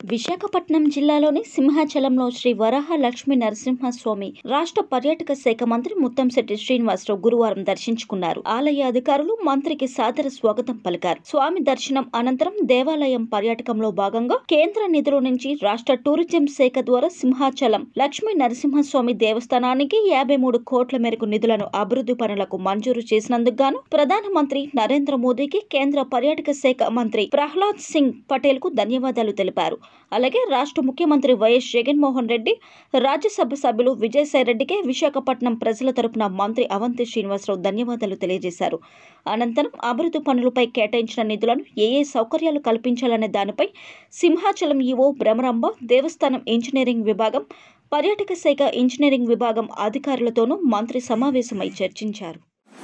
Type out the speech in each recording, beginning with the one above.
విశాఖపట్నం జిల్లాలోని సింహాచలంలో శ్రీ వరాహ లక్ష్మీ నరసింహస్వామి రాష్ట్ర పర్యాటక శాఖ మంత్రి ముత్తంశెట్టి శ్రీనివాసరావు గురువారం దర్శించుకున్నారు. ఆలయ అధికారులు మంత్రికి సాదర స్వాగతం పలికారు. స్వామి దర్శనం అనంతరం దేవాలయం పర్యాటకంలో భాగంగా కేంద్ర నిధుల నుంచి రాష్ట్ర టూరిజం శాఖ ద్వారా సింహాచలం లక్ష్మీ నరసింహస్వామి దేవస్థానానికి 53 కోట్ల మేరకు నిధులను అభివృద్ధి పనులకు మంజూరు చేసినందుకు గాను ప్రధానమంత్రి నరేంద్ర మోదీకి కేంద్ర పర్యాటక శాఖ మంత్రి ప్రహ్లాద్ సింగ్ పటేల్ కు ధన్యవాదాలు తెలిపారు. అలాగే రాష్ట్ర ముఖ్యమంత్రి వైఎస్ జగన్మోహన్ రెడ్డి, రాజ్యసభ సభ్యులు విజయసాయిరెడ్డికి విశాఖపట్నం ప్రజల తరపున మంత్రి అవంతి శ్రీనివాసరావు ధన్యవాదాలు తెలియజేశారు. అనంతరం అభివృద్ధి పనులపై కేటాయించిన నిధులను ఏ సౌకర్యాలు కల్పించాలనే దానిపై సింహాచలం ఈవో భ్రమరాంబ, దేవస్థానం ఇంజనీరింగ్ విభాగం, పర్యాటక శాఖ ఇంజనీరింగ్ విభాగం అధికారులతోనూ మంత్రి సమావేశమై చర్చించారు.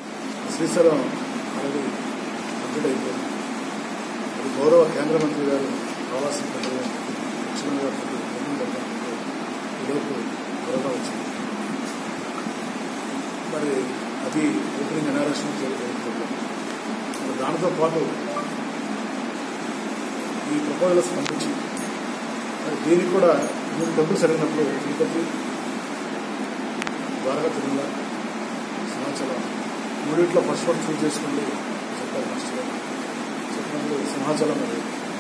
గౌరవ కేంద్ర మంత్రి గారు ప్రవాసం ఈలోపు త్వరగా వచ్చింది. మరి అది ఓపెనింగ్ అనారక్షణ జరుగుతుంది. మరి దానితో పాటు ఈ ప్రపోజల్స్ పంపించి మరి దీనికి కూడా 3 టెంపుల్స్ జరిగినప్పుడు తిరుపతి, ద్వారకా తిరుమల, సింహాచలం మూడింట్లో ఫస్ట్ చూస్ చేసుకోండి చెప్పారు ఫస్ట్ చెప్పినప్పుడు సింహాచలం మరి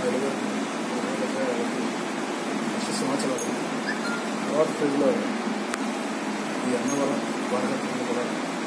ఫస్ట్ సింహాచలం తర్వాత ఫేజ్లో ఈ అన్నవరం ద్వారకా తిరుమల కూడా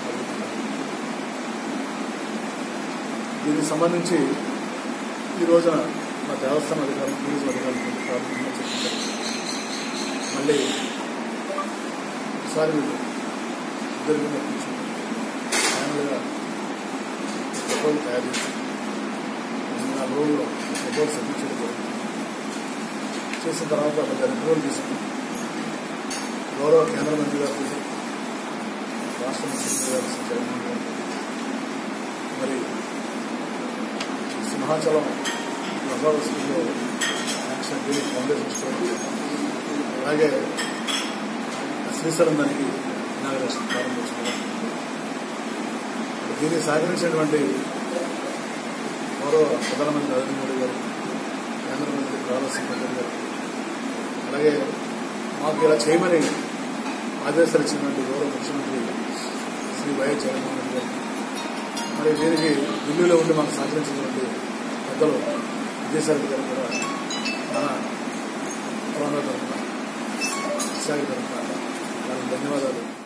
దీనికి సంబంధించి ఈ రోజున మా దేవస్థానం అధికారులు, టూరిజం అధికారులు ప్రాథమికంగా చెప్తున్నారు. మళ్ళీ ఒకసారి వీళ్ళు ఇద్దరు కూర్చొని ఫైనల్గా ప్రపోజల్ తయారు చేసి 4 రోజుల్లో ప్రపోజల్ సబ్మిట్ చేయడం జరుగుతుంది. చేసిన తర్వాత ఒక 2 రోజులు తీసుకుని గౌరవ కేంద్ర మంత్రి గారు చూసి రాష్ట్ర ముఖ్యమంత్రి గారు జగన్మోహన్ గారు మరి సింహాచలం ప్రసాద స్కూల్లో యాక్షన్ ఫౌండేషన్ స్టోర్, అలాగే శ్రీశైలం దానికి ఇనాగరేషన్ ప్రారంభించుకున్నారు. దీనికి సహకరించినటువంటి గౌరవ ప్రధానమంత్రి నరేంద్ర మోడీ గారు, కేంద్ర మంత్రి ప్రహ్లాద్ సింగ్ పటేల్ గారు, అలాగే మాకు ఇలా చేయమని ఆదేశాలు ఇచ్చినటువంటి గౌరవ ముఖ్యమంత్రి శ్రీ వైఎస్ జగన్మోహన్ రెడ్డి గారు, మరి దీనికి ఢిల్లీలో ఉండి మాకు సహకరించినటువంటి పెద్దలు విజయసాయి గారు కూడా మన తెలంగాణ తరఫున విశాఖ తరఫున ధన్యవాదాలు.